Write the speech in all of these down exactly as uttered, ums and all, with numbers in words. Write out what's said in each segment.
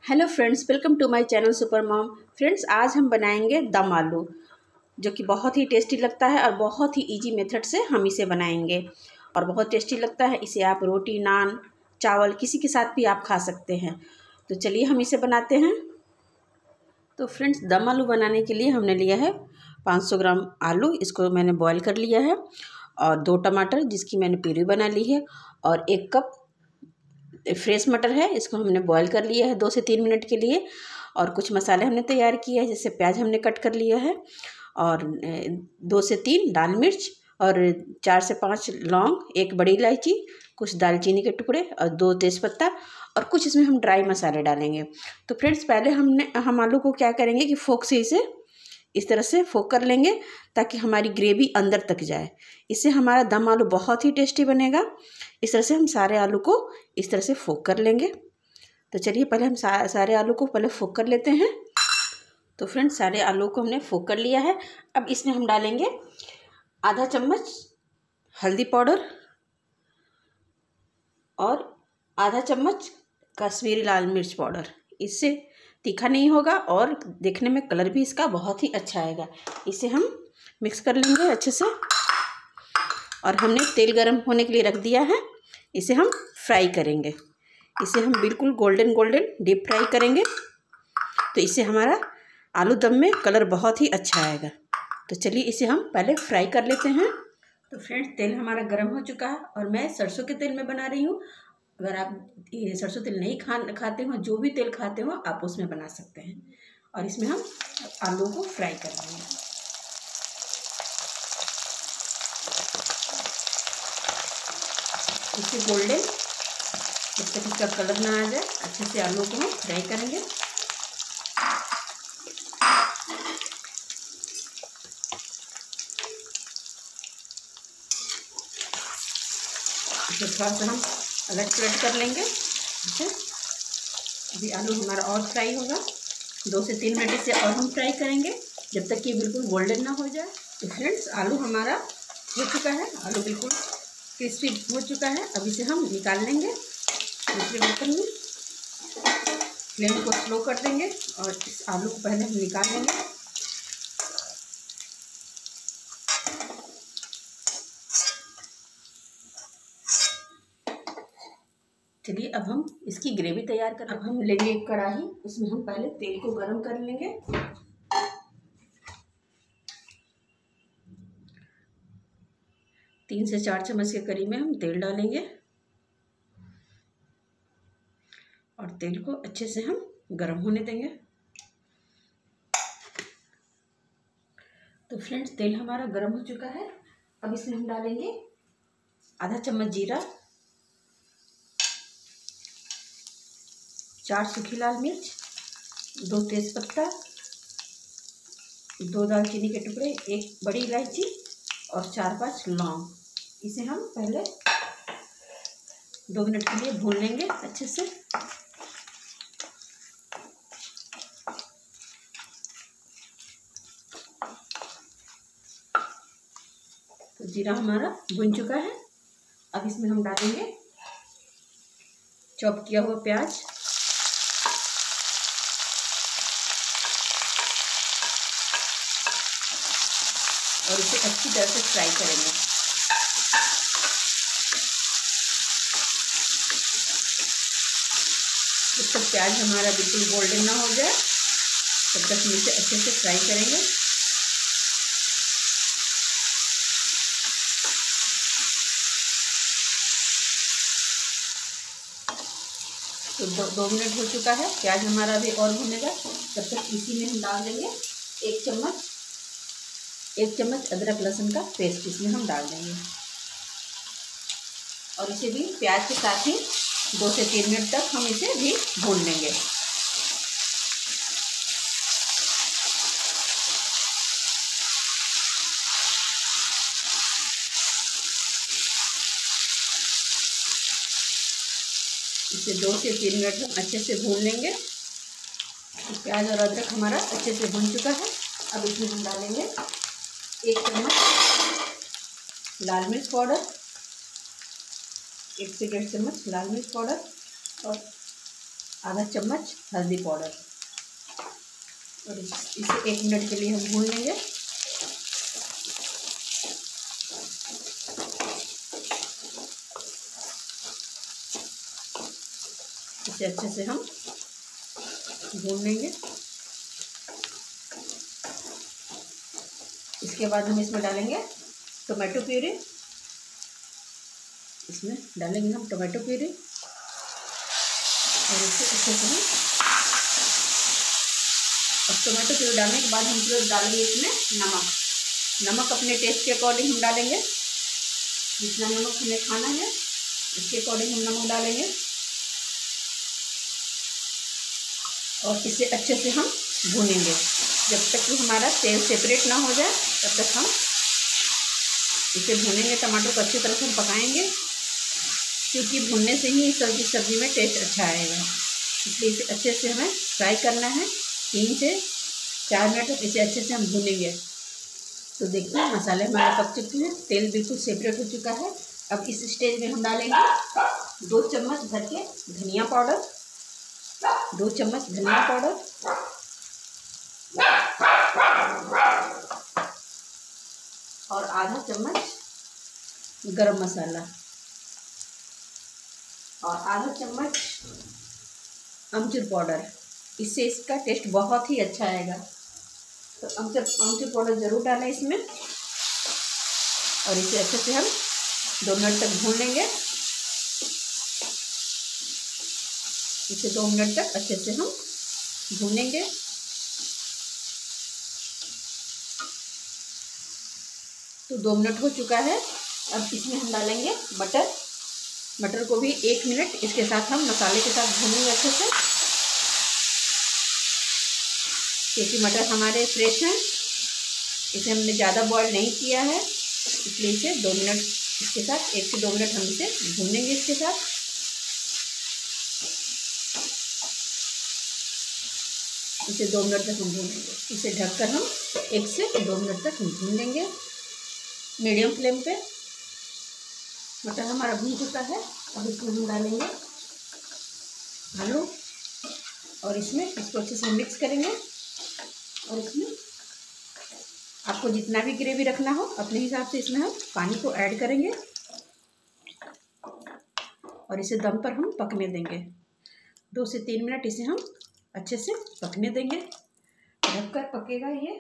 Hello friends, welcome to my channel super mom. Friends, आज हम बनाएंगे दम आलू, जो कि बहुत ही टेस्टी लगता है और बहुत ही इजी मेथड से हम इसे बनाएंगे और बहुत टेस्टी लगता है। इसे आप रोटी, नान, चावल किसी के साथ भी आप खा सकते हैं। तो चलिए हम इसे बनाते हैं। तो फ्रेंड्स, दम आलू बनाने के लिए हमने लिया है पाँच सौ ग्राम आलू। इसको मैंने बॉईल कर लिया है, और दो टमाटर जिसकी मैंने प्यूरी बना ली है, और एक कप फ्रेश मटर है, इसको हमने बॉईल कर लिया है दो से तीन मिनट के लिए। और कुछ मसाले हमने तैयार किए हैं, जैसे प्याज हमने कट कर लिया है, और दो से तीन लाल मिर्च, और चार से पाँच लौंग, एक बड़ी इलायची, कुछ दालचीनी के टुकड़े और दो तेज़पत्ता, और कुछ इसमें हम ड्राई मसाले डालेंगे। तो फ्रेंड्स, पहले हमने हम आलू को क्या करेंगे कि फोक से इसे इस तरह से फोक कर लेंगे, ताकि हमारी ग्रेवी अंदर तक जाए। इससे हमारा दम आलू बहुत ही टेस्टी बनेगा। इस तरह से हम सारे आलू को इस तरह से फोक कर लेंगे। तो चलिए पहले हम सा, सारे आलू को पहले फोक कर लेते हैं। तो फ्रेंड्स, सारे आलू को हमने फोक कर लिया है। अब इसमें हम डालेंगे आधा चम्मच हल्दी पाउडर और आधा चम्मच कश्मीरी लाल मिर्च पाउडर। इससे तीखा नहीं होगा और देखने में कलर भी इसका बहुत ही अच्छा आएगा। इसे हम मिक्स कर लेंगे अच्छे से, और हमने तेल गरम होने के लिए रख दिया है। इसे हम फ्राई करेंगे। इसे हम बिल्कुल गोल्डन गोल्डन डीप फ्राई करेंगे, तो इससे हमारा आलू दम में कलर बहुत ही अच्छा आएगा। तो चलिए इसे हम पहले फ्राई कर लेते हैं। तो फ्रेंड्स, तेल हमारा गर्म हो चुका है, और मैं सरसों के तेल में बना रही हूँ। अगर आप ये सरसों तेल नहीं खा खाते हो, जो भी तेल खाते हो आप उसमें बना सकते हैं। और इसमें हम आलू को फ्राई कर लेंगे। इसे गोल्डन जब तक इसका कलर ना आ जाए, अच्छे से आलू को हम फ्राई करेंगे। इसे थोड़ा सा हम अलग पलट कर लेंगे। ठीक है, अभी आलू हमारा और फ्राई होगा। दो से तीन मिनट इसे और हम फ्राई करेंगे, जब तक कि बिल्कुल गोल्डन ना हो जाए। तो फ्रेंड्स, आलू हमारा हो चुका है, आलू बिल्कुल क्रिस्पी हो चुका है। अब इसे हम निकाल लेंगे दूसरे बर्तन में। फ्लेम को स्लो कर देंगे और इस आलू को पहले हम निकाल लेंगे। चलिए अब हम इसकी ग्रेवी तैयार कर। अब हम लेंगे एक कढ़ाई, उसमें हम पहले तेल को गरम कर लेंगे। तीन से चार चम्मच के करीब में हम तेल डालेंगे, और तेल को अच्छे से हम गरम होने देंगे। तो फ्रेंड्स, तेल हमारा गरम हो चुका है। अब इसमें हम डालेंगे आधा चम्मच जीरा, चार सूखी लाल मिर्च, दो तेज़पत्ता, दो दालचीनी के टुकड़े, एक बड़ी इलायची और चार पांच लौंग। इसे हम पहले दो मिनट के लिए भून लेंगे अच्छे से। तो जीरा हमारा भुन चुका है। अब इसमें हम डालेंगे चॉप किया हुआ प्याज, और इसे अच्छी तरह से फ्राई करेंगे। जब तक प्याज हमारा बिल्कुल गोल्डन ना हो जाए, तब तक हम इसे अच्छे से फ्राई करेंगे। तो दो, दो मिनट हो चुका है, प्याज हमारा भी और भुनेगा। तब तक इसी में हम डाल देंगे एक चम्मच एक चम्मच अदरक लहसुन का पेस्ट। इसमें हम डाल देंगे, और इसे भी प्याज के साथ ही दो से तीन मिनट तक हम इसे भी भून लेंगे। इसे दो से तीन मिनट हम अच्छे से भून लेंगे। तो प्याज और अदरक हमारा अच्छे से भून चुका है। अब इसमें हम डालेंगे एक चम्मच लाल मिर्च पाउडर, एक से डेढ़ चम्मच लाल मिर्च पाउडर, और आधा चम्मच हल्दी पाउडर और इसे एक मिनट के लिए हम भून लेंगे। इसे अच्छे से हम भून लेंगे। इसके बाद हम इसमें डालेंगे टोमेटो प्यूरी। इसमें डालेंगे हम टोमेटो प्यूरी और इसे अच्छे से हम और टोमेटो प्यूरी डालने के बाद हम फिर डालेंगे इसमें नमक। नमक अपने टेस्ट के अकॉर्डिंग हम डालेंगे, जितना नमक हमें खाना है उसके अकॉर्डिंग हम नमक डालेंगे। और इसे अच्छे से हम भूनेंगे जब तक कि हमारा तेल सेपरेट ना हो जाए, तब तक हम इसे भूनेंगे। टमाटर को अच्छी तरह से हम पकाएंगे, क्योंकि भूनने से ही सब्जी सब्जी में टेस्ट अच्छा आएगा। इसलिए इसे अच्छे से हमें फ्राई करना है। तीन से चार मिनट तक इसे अच्छे से हम भूनेंगे। तो देखिए मसाले हमारे पक चुके हैं, तेल बिल्कुल सेपरेट हो चुका है। अब इस स्टेज में हम डालेंगे दो चम्मच भर के धनिया पाउडर, दो चम्मच धनिया पाउडर और आधा चम्मच गरम मसाला और आधा चम्मच अमचूर पाउडर। इससे इसका टेस्ट बहुत ही अच्छा आएगा। तो अमचूर अमचूर पाउडर ज़रूर डालें इसमें और इसे अच्छे से हम दो मिनट तक भून लेंगे। इसे दो मिनट तक अच्छे से हम भूनेंगे। तो दो मिनट हो चुका है। अब इसमें हम डालेंगे मटर। मटर को भी एक मिनट इसके साथ हम मसाले के साथ भूनेंगे अच्छे से, क्योंकि मटर हमारे फ्रेश हैं। इसे हमने ज़्यादा बॉयल नहीं किया है, इसलिए इसे दो मिनट इसके साथ एक से दो मिनट हम इसे भूनेंगे इसके साथ। इसे दो मिनट तक हम भूनेंगे। इसे ढककर हम एक से दो मिनट तक हम भून लेंगे मीडियम फ्लेम पे। मटर हमारा भून चुका है। अब इसमें हम डालेंगे आलू और इसमें इसको अच्छे से मिक्स करेंगे। और इसमें आपको जितना भी ग्रेवी रखना हो अपने हिसाब से इसमें हम पानी को ऐड करेंगे और इसे दम पर हम पकने देंगे। दो से तीन मिनट इसे हम अच्छे से पकने देंगे। ढककर पकेगा ये।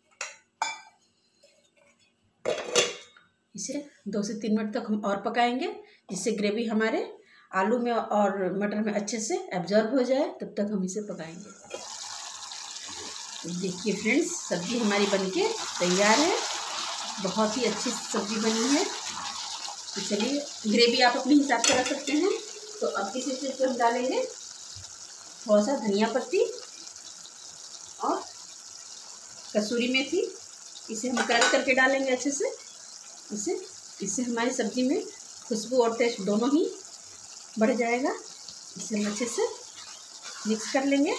इसे दो से तीन मिनट तक हम और पकाएंगे, जिससे ग्रेवी हमारे आलू में और मटर में अच्छे से एब्जॉर्ब हो जाए। तब तक हम इसे पकाएंगे। देखिए फ्रेंड्स, सब्ज़ी हमारी बनके तैयार है। बहुत ही अच्छी सब्ज़ी बनी है। तो चलिए, ग्रेवी आप अपने हिसाब से रख सकते हैं। तो अब इस स्टेज पर हम डालेंगे थोड़ा सा धनिया पत्ती और कसूरी मेथी। इसे हम क्रश करके डालेंगे अच्छे से। इसे इससे हमारी सब्ज़ी में खुशबू और टेस्ट दोनों ही बढ़ जाएगा। इसे हम अच्छे से मिक्स कर लेंगे।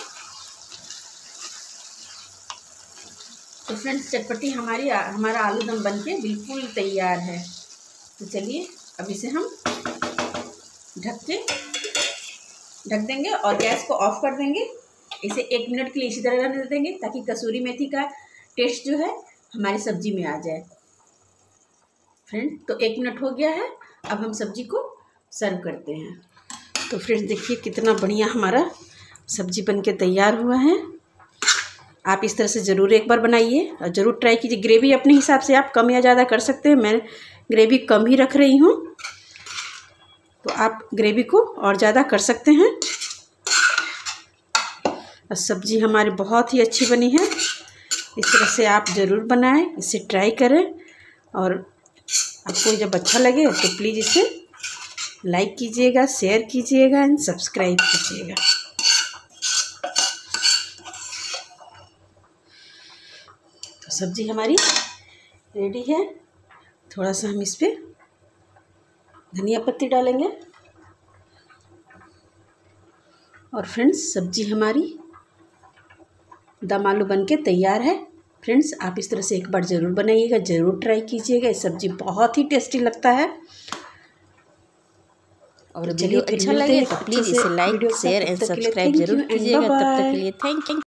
तो फ्रेंड्स, चटपटी हमारी हमारा आलू दम बनके बिल्कुल तैयार है। तो चलिए, अब इसे हम ढक के ढक देंगे और गैस को ऑफ कर देंगे। इसे एक मिनट के लिए इसी तरह रहने देंगे, ताकि कसूरी मेथी का टेस्ट जो है हमारी सब्ज़ी में आ जाए। फ्रेंड्स, तो एक मिनट हो गया है। अब हम सब्ज़ी को सर्व करते हैं। तो फ्रेंड्स, देखिए कितना बढ़िया हमारा सब्ज़ी बनके तैयार हुआ है। आप इस तरह से ज़रूर एक बार बनाइए और ज़रूर ट्राई कीजिए। ग्रेवी अपने हिसाब से आप कम या ज़्यादा कर सकते हैं। मैं ग्रेवी कम ही रख रही हूँ, तो आप ग्रेवी को और ज़्यादा कर सकते हैं। और सब्ज़ी हमारी बहुत ही अच्छी बनी है। इस तरह से आप ज़रूर बनाएं, इसे ट्राई करें। और आपको जब अच्छा लगे तो प्लीज़ इसे लाइक कीजिएगा, शेयर कीजिएगा एंड सब्सक्राइब कीजिएगा। तो सब्ज़ी हमारी रेडी है। थोड़ा सा हम इस पर धनिया पत्ती डालेंगे। और फ्रेंड्स, सब्ज़ी हमारी दम आलू बनके तैयार है। फ्रेंड्स, आप इस तरह से एक बार ज़रूर बनाइएगा, ज़रूर ट्राई कीजिएगा। ये सब्ज़ी बहुत ही टेस्टी लगता है। और वीडियो अच्छा लगे तो प्लीज़ इसे लाइक शेयर एंड सब्सक्राइब जरूर कीजिएगा। तब तक के लिए थैंक यू।